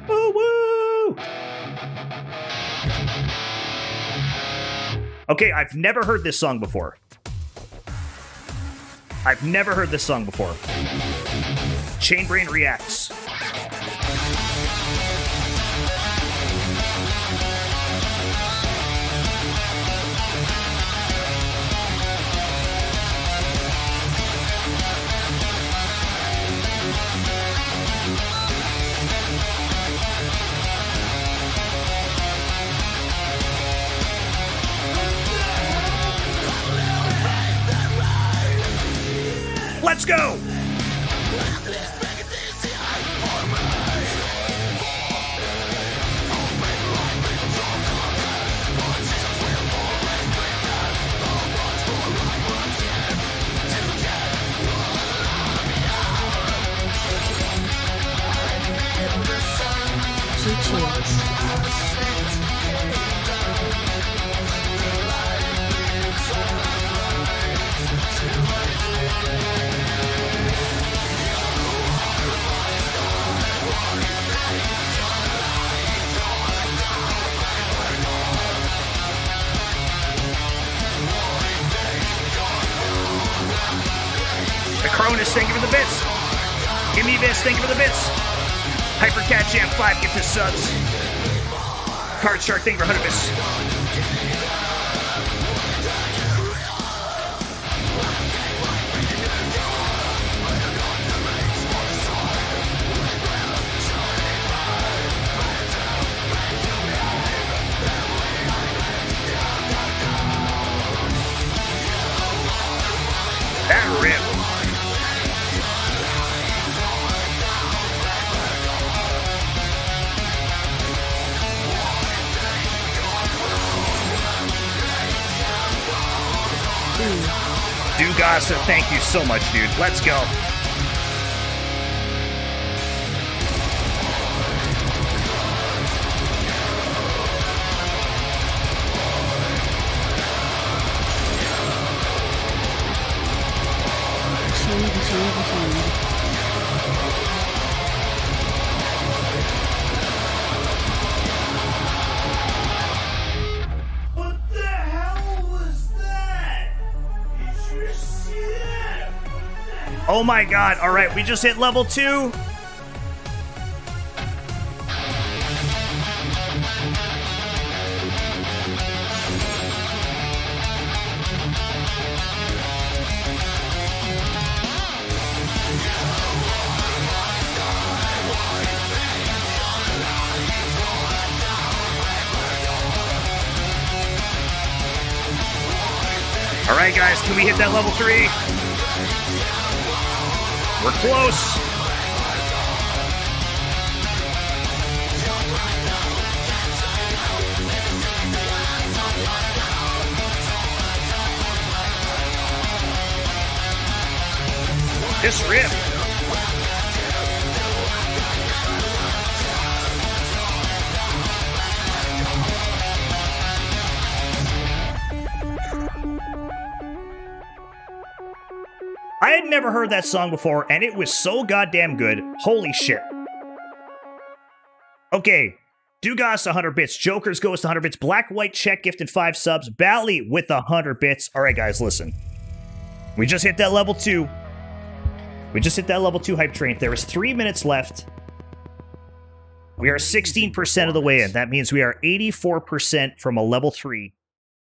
Woo woo! Okay, I've never heard this song before. I've never heard this song before. Chainbrain reacts. Let's go! Cronus, thank you for the bits. Give me this, thank you for the bits. Hypercat Jam 5, get the subs. Card Shark, thank you for 100 bits. That rip. Dugasa, thank you so much, dude. Let's go. Oh my god, alright, we just hit level 2. Alright guys, can we hit that level 3? We're close. This rip. I had never heard that song before, and it was so goddamn good. Holy shit. Okay. Dugas, 100 bits. Joker's Ghost, 100 bits. Black White Check gifted 5 subs. Bally with 100 bits. Alright, guys, listen. We just hit that level 2. We just hit that level 2 hype train. There is 3 minutes left. We are 16% of the way in. That means we are 84% from a level 3.